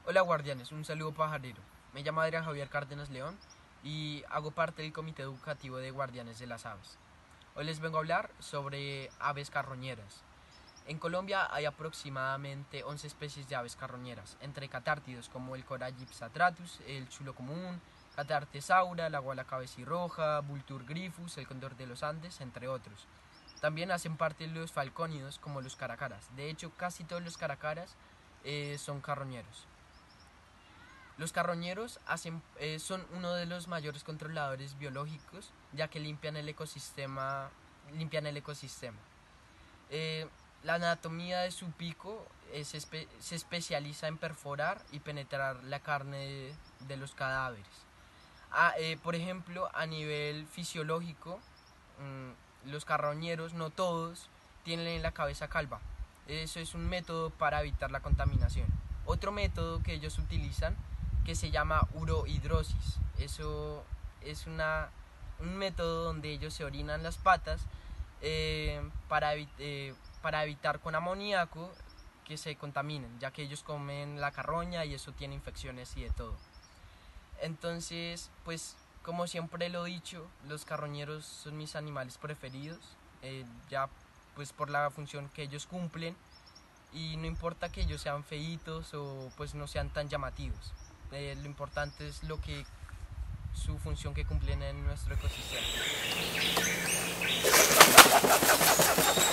Hola guardianes, un saludo pajarero. Me llamo Adrián Javier Cárdenas León y hago parte del comité educativo de Guardianes de las Aves. Hoy les vengo a hablar sobre aves carroñeras. En Colombia hay aproximadamente 11 especies de aves carroñeras, entre catártidos como el Coralypsa satratus, el chulo común, Cathartesaura, la guala cabecirroja, Vultur gryphus, el cóndor de los Andes, entre otros. También hacen parte los falcónidos como los caracaras. De hecho, casi todos los caracaras son carroñeros. Los carroñeros son uno de los mayores controladores biológicos, ya que limpian el ecosistema. La anatomía de su pico se especializa en perforar y penetrar la carne de los cadáveres. Por ejemplo, a nivel fisiológico, los carroñeros, no todos, tienen la cabeza calva. Eso es un método para evitar la contaminación. Otro método que ellos utilizan, que se llama urohidrosis. Eso es un método donde ellos se orinan las patas para evitar con amoníaco que se contaminen, ya que ellos comen la carroña y eso tiene infecciones y de todo. Entonces, pues como siempre lo he dicho, los carroñeros son mis animales preferidos, ya pues por la función que ellos cumplen, y no importa que ellos sean feitos o pues no sean tan llamativos. Lo importante es su función que cumplen en nuestro ecosistema.